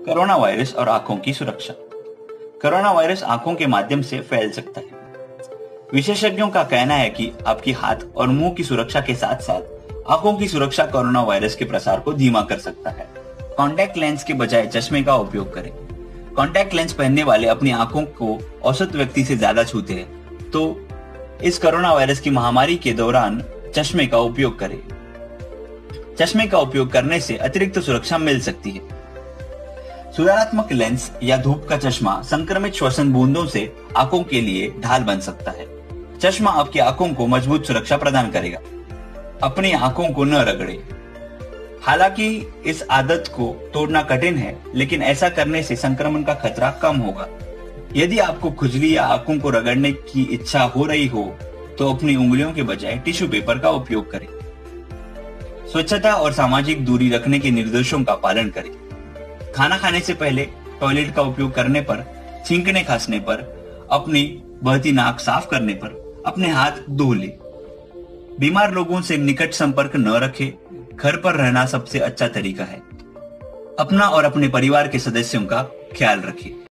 Corona virus और आंखों की सुरक्षा। कोरोना वायरस आंखों के माध्यम से फैल सकता है। विशेषज्ञों का कहना है कि आपकी हाथ और मुंह की सुरक्षा के साथ साथ आंखों की सुरक्षा कोरोना वायरस के प्रसार को धीमा कर सकता है। कॉन्टैक्ट लेंस के बजाय चश्मे का उपयोग करें। कॉन्टैक्ट लेंस पहनने वाले अपनी आंखों को औसत व्यक्ति से ज्यादा छूते हैं, तो इस कोरोना वायरस की महामारी के दौरान चश्मे का उपयोग करें। चश्मे का उपयोग करने से अतिरिक्त सुरक्षा मिल सकती है। सुधारात्मक लेंस या धूप का चश्मा संक्रमित श्वसन बूंदों से आंखों के लिए ढाल बन सकता है। चश्मा आपकी आंखों को मजबूत सुरक्षा प्रदान करेगा। अपनी आंखों को न रगड़े। हालांकि इस आदत को तोड़ना कठिन है, लेकिन ऐसा करने से संक्रमण का खतरा कम होगा। यदि आपको खुजली या आंखों को रगड़ने की इच्छा हो रही हो, तो अपनी उंगलियों के बजाय टिश्यू पेपर का उपयोग करें। स्वच्छता और सामाजिक दूरी रखने के निर्देशों का पालन करें। खाना खाने से पहले टॉयलेट का उपयोग करने पर, छींकने खांसने पर, अपनी बहती नाक साफ करने पर अपने हाथ धो लें। बीमार लोगों से निकट संपर्क न रखें। घर पर रहना सबसे अच्छा तरीका है। अपना और अपने परिवार के सदस्यों का ख्याल रखें।